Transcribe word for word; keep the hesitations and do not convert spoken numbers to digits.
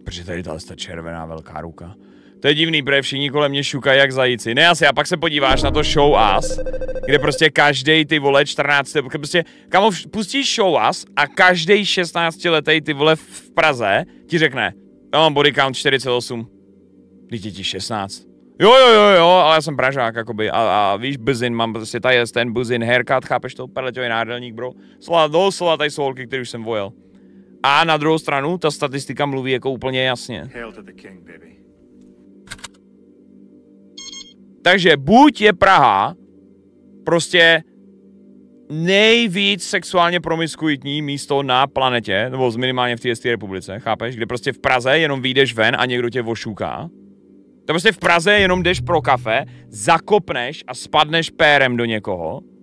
Protože tady ta červená velká ruka. To je divný, protože všichni kolem mě šukají jak zajíci. Ne asi, a pak se podíváš na to Show Us, kde prostě každý ty vole čtrnáct, prostě, kamo, pustíš Show Us a každý šestnáctiletý ty vole v Praze ti řekne, já mám body count čtyřicet osm. Vždyť je ti šestnáct. Jo, jo, jo, jo, ale já jsem Pražák, jakoby, a, a víš, buzin, mám prostě tady je ten buzin haircut, chápeš to, perleťový nádelník, bro. Slova, doslova tady jsou holky, který už jsem vojel. A na druhou stranu, ta statistika mluví jako úplně jasně. Takže buď je Praha prostě nejvíc sexuálně promiskuitní místo na planetě, nebo minimálně v té republice, chápeš? Kde prostě v Praze jenom vyjdeš ven a někdo tě ošuká. To prostě v Praze jenom jdeš pro kafe, zakopneš a spadneš pérem do někoho.